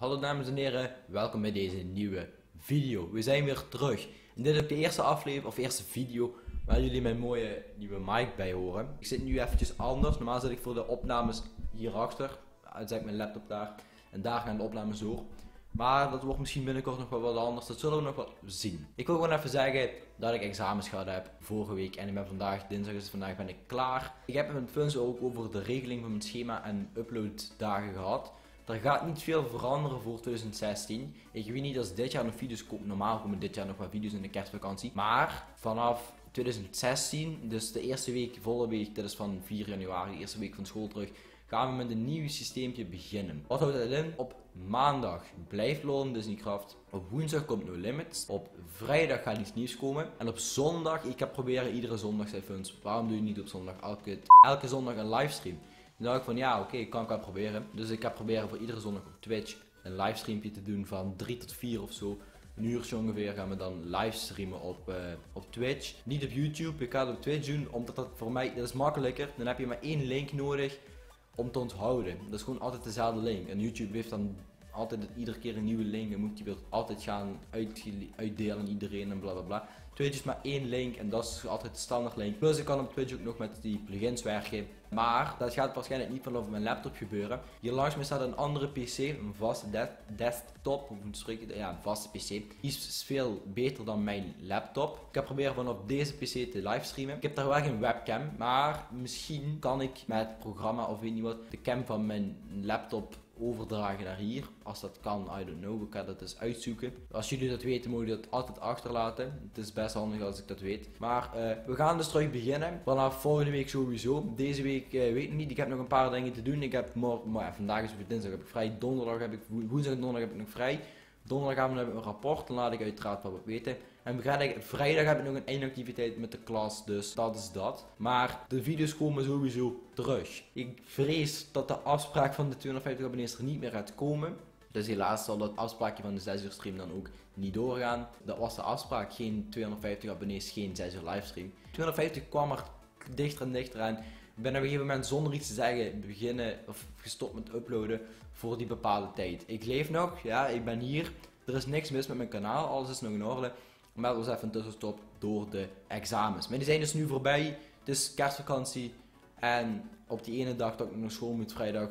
Hallo dames en heren, welkom bij deze nieuwe video. We zijn weer terug. En dit is ook de eerste aflevering, of eerste video, waar jullie mijn mooie nieuwe mic bij horen. Ik zit nu eventjes anders. Normaal zit ik voor de opnames hierachter. Dan zet ik mijn laptop daar. En daar gaan de opnames door. Maar dat wordt misschien binnenkort nog wel wat anders. Dat zullen we nog wel zien. Ik wil gewoon even zeggen dat ik examens gehad heb vorige week. En ik ben vandaag, dinsdag is het vandaag, ben ik klaar. Ik heb met Funs ook over de regeling van mijn schema en uploaddagen gehad. Er gaat niet veel veranderen voor 2016. Ik weet niet als dit jaar nog video's komen. Normaal komen dit jaar nog wat video's in de kerstvakantie. Maar vanaf 2016, dus de eerste week, volle week, dat is van 4 januari, de eerste week van school terug, gaan we met een nieuw systeempje beginnen. Wat houdt dat in? Op maandag blijft Lorem Disneycraft. Op woensdag komt No Limits. Op vrijdag gaat iets nieuws komen. En op zondag, ik heb proberen iedere zondag, zei Funs, waarom doe je niet op zondag elke zondag een livestream? Toen dacht ik van ja, oké, kan ik wel proberen. Dus ik heb proberen voor iedere zondag op Twitch een livestreampje te doen van 3 tot 4 of zo. Een uurtje ongeveer gaan we dan livestreamen op Twitch. Niet op YouTube, ik ga het op Twitch doen, omdat dat voor mij, dat is makkelijker. Dan heb je maar één link nodig om te onthouden. Dat is gewoon altijd dezelfde link. En YouTube heeft dan altijd iedere keer een nieuwe link. Dan moet je weer altijd gaan uitdelen aan iedereen en bla bla bla. Twitch is maar één link en dat is altijd de standaard link. Plus ik kan op Twitch ook nog met die plugins werken. Maar dat gaat waarschijnlijk niet vanaf mijn laptop gebeuren. Hier langs mij staat een andere PC, een vaste desktop, hoe moet ik ja, een vaste PC. Die is veel beter dan mijn laptop. Ik heb proberen van op deze PC te livestreamen. Ik heb daar wel geen webcam, maar misschien kan ik met het programma of weet niet wat, de cam van mijn laptop overdragen naar hier. Als dat kan, I don't know. Ik ga dat eens uitzoeken. Als jullie dat weten, mogen jullie dat altijd achterlaten. Het is best handig als ik dat weet. Maar we gaan dus terug beginnen. Vanaf volgende week sowieso. Deze week weet ik niet. Ik heb nog een paar dingen te doen. Ik heb maar vandaag is het dinsdag, heb ik vrij. Donderdag heb ik, woensdag en donderdag heb ik nog vrij. Donderdag gaan we een rapport. Dan laat ik uiteraard wat weten. En vrijdag heb ik nog een eindactiviteit met de klas, dus dat is dat. Maar de video's komen sowieso terug. Ik vrees dat de afspraak van de 250 abonnees er niet meer gaat komen. Dus helaas zal dat afspraakje van de 6 uur stream dan ook niet doorgaan. Dat was de afspraak, geen 250 abonnees, geen 6 uur livestream. 250 kwam er dichter en dichter aan. Ik ben op een gegeven moment zonder iets te zeggen beginnen of gestopt met uploaden voor die bepaalde tijd. Ik leef nog, ja, ik ben hier. Er is niks mis met mijn kanaal, alles is nog in orde. Maar er was even een tussenstop door de examens. Maar die zijn dus nu voorbij. Het is kerstvakantie. En op die ene dag dat ik naar school moet, vrijdag,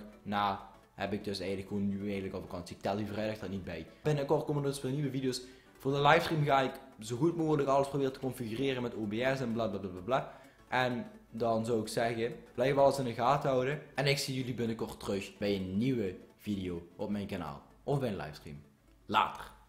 heb ik dus eigenlijk gewoon nu eigenlijk al vakantie. Ik tel die vrijdag daar niet bij. Binnenkort komen er dus weer nieuwe video's. Voor de livestream ga ik zo goed mogelijk alles proberen te configureren met OBS en bla. En dan zou ik zeggen, blijf alles in de gaten houden. En ik zie jullie binnenkort terug bij een nieuwe video op mijn kanaal. Of bij een livestream. Later.